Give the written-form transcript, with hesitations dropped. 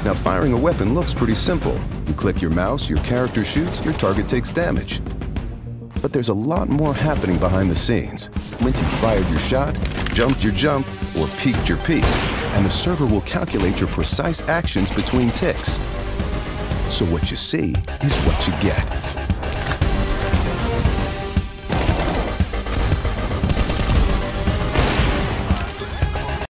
Now, firing a weapon looks pretty simple. You click your mouse, your character shoots, your target takes damage. But there's a lot more happening behind the scenes. Once you've fired your shot, jumped your jump, or peeked your peek, and the server will calculate your precise actions between ticks. So what you see is what you get.